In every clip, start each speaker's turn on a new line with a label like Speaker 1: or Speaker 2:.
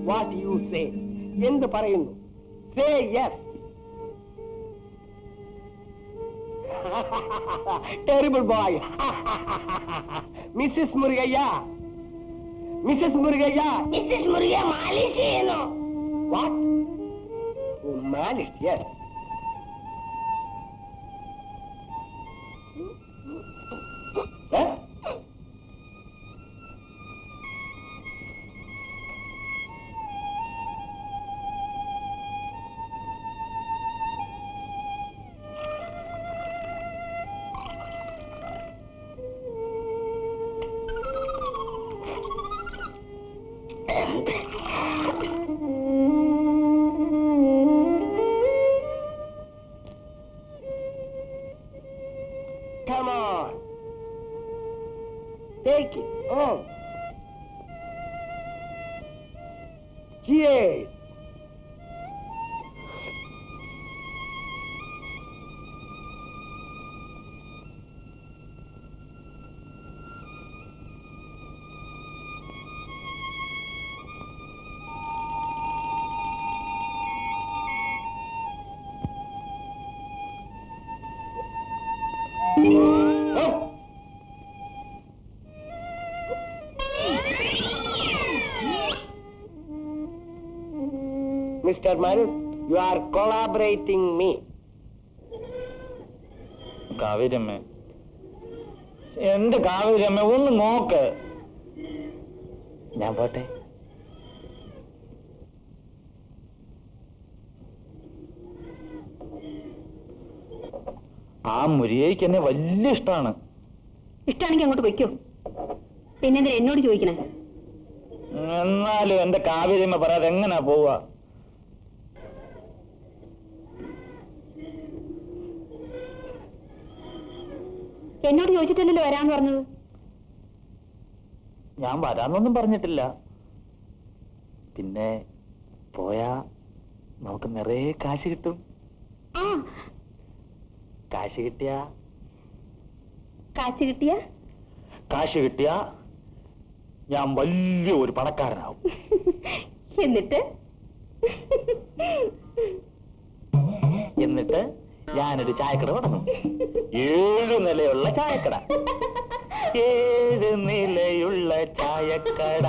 Speaker 1: What you say? എന്ത് പറയുന്നു? Say yes. Terrible boy. Mrs. Murugaya. Mrs. Murugaya. Mrs. Murugaya malish ചെയ്യുന്നു. What? Oh, malish, yes. Huh? Come on. Take it. Oh. Cheers. Mr. Manu, you are collaborating me.
Speaker 2: കാവേരമ്മേ, എന്ത് കാവേരമ്മേ, ഒന്ന് നോക്ക്. ഞാൻ പോട്ടെ. ആ മുരിയേക്ക് എന്നെ വലിയ ഇഷ്ടമാണ്.
Speaker 3: ഇഷ്ടമാണെങ്കിൽ അങ്ങോട്ട് വയ്ക്കോ. പിന്നെന്തിനാ എന്നോട് ചോദിക്കണേ?
Speaker 2: എന്നാലും എന്റെ കാവേരമ്മ പറയാതെ എങ്ങനാ പോവാ?
Speaker 3: എന്നോട് ചോദിച്ചിട്ടില്ലല്ലോ വരാന്ന് പറഞ്ഞത്.
Speaker 2: ഞാൻ വരാന്നൊന്നും പറഞ്ഞിട്ടില്ല. പിന്നെ പോയാ നമുക്ക് നിറയെ കാശ് കിട്ടും. കാശ് കിട്ടിയാ ഞാൻ വലിയ ഒരു പണക്കാരനാവും. എന്നിട്ട് ഞാനൊരു ചായക്കട തുടങ്ങും. 7 നിലയുള്ള ചായക്കട. 7 നിലയുള്ള ചായക്കട.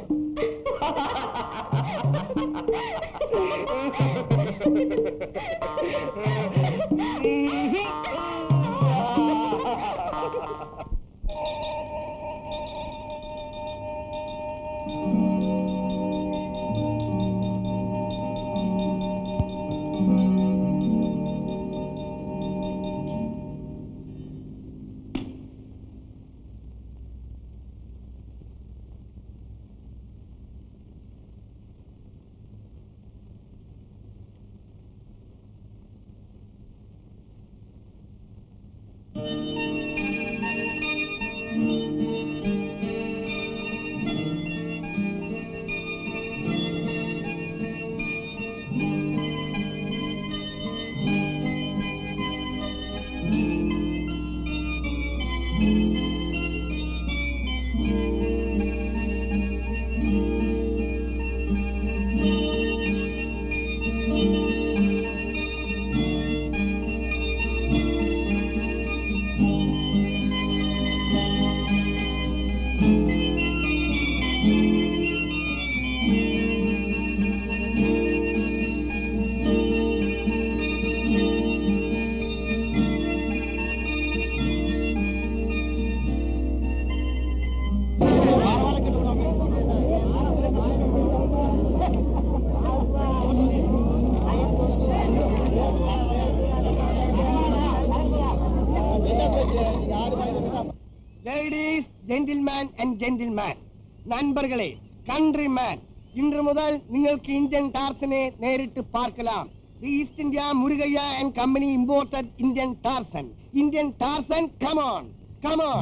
Speaker 1: நண்பர்களே, கண்ட்ரிமேன், இன்று முதல் നിങ്ങൾക്ക് ഇന്ത്യൻ ടാർസനെ നേരിട്ട് பார்க்கலாம். The East India Murugaya and Company imported Indian Tarsan. Indian Tarsan, come on, come on.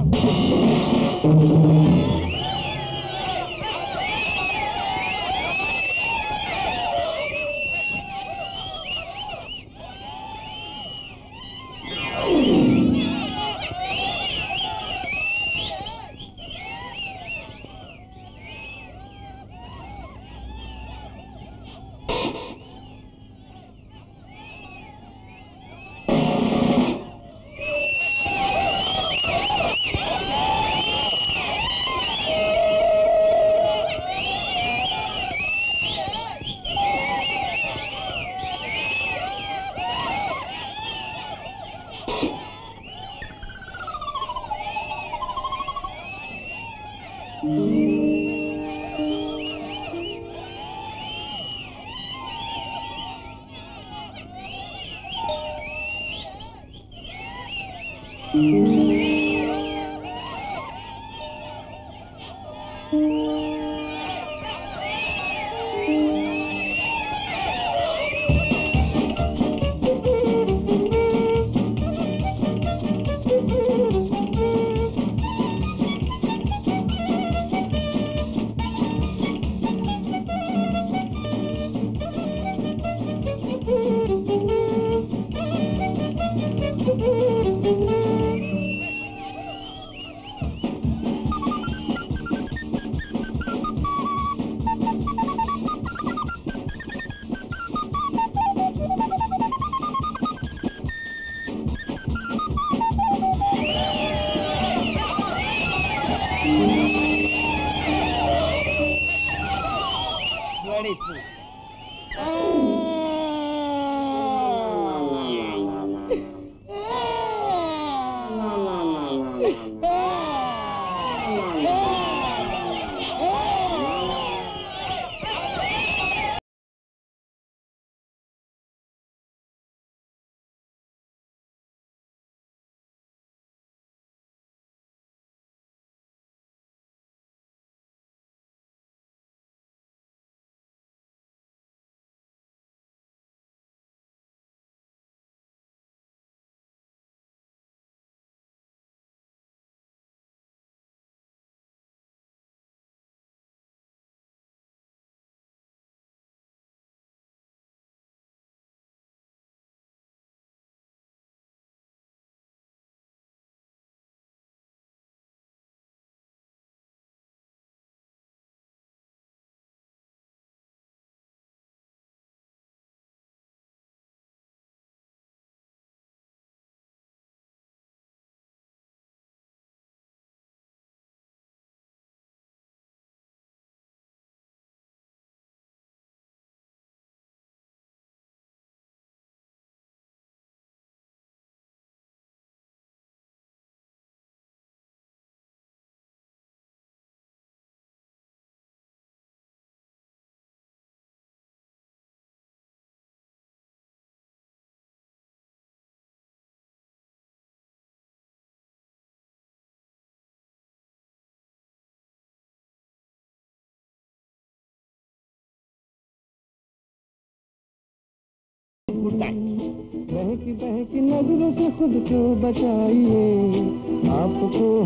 Speaker 1: बहकी बहकी नजरों से खुद को बचाइए आपको